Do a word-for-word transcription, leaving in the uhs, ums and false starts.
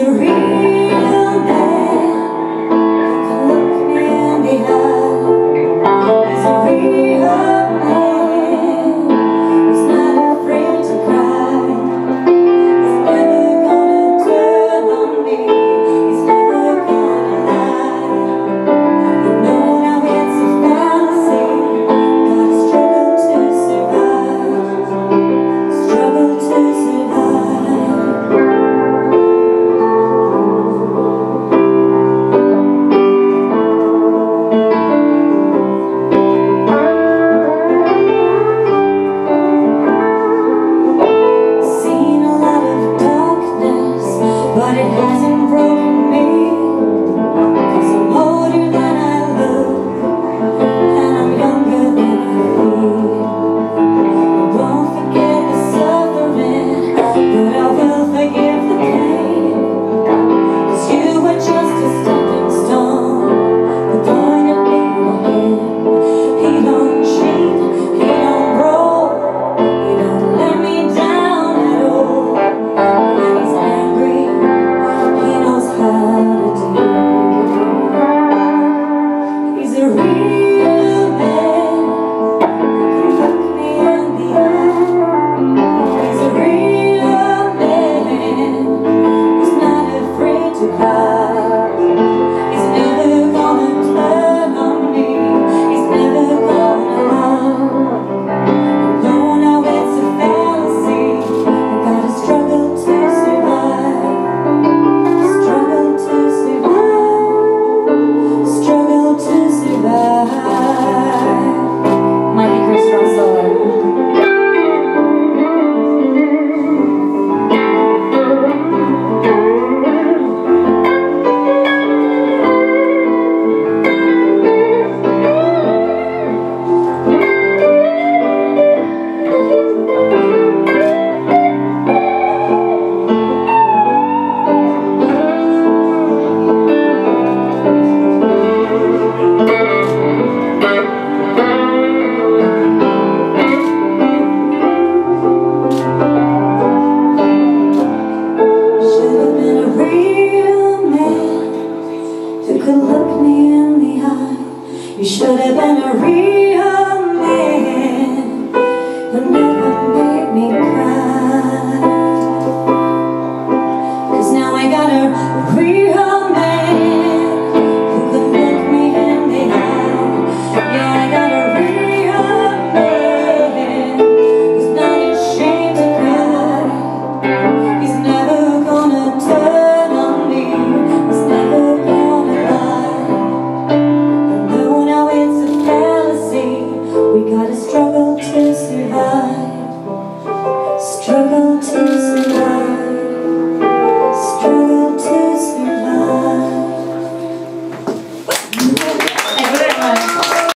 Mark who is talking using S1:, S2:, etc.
S1: a real man who can look me in the eye. He's a real man who's not afraid to cry. He's never gonna turn on me. He's never gonna lie. You know now it's a fantasy. Gotta struggle to survive. Struggle to survive. But it hasn't broken me, 'cause I'm older than I look, and I'm younger than I feel. I won't forget the suffering, but I will forgive the pain, 'cause you were just a stepping stone. The point of me or him, he don't cheat, he don't roll, he don't let me down at all. When he's angry, he's a real man who can look me in the eye. He's a real man who's not afraid to cry. He's never gonna turn on me. He's never gonna lie. No, now it's a fantasy. I gotta struggle to survive. Struggle to survive. Struggle to survive. Mikey Crystal solo. You should have been a real